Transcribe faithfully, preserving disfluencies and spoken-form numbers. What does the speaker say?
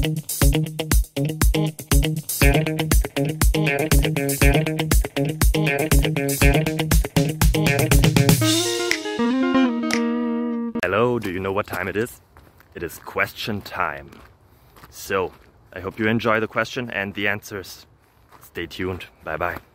Hello, do you know what time it is? It is question time. So, I hope you enjoy the question and the answers. Stay tuned. Bye bye.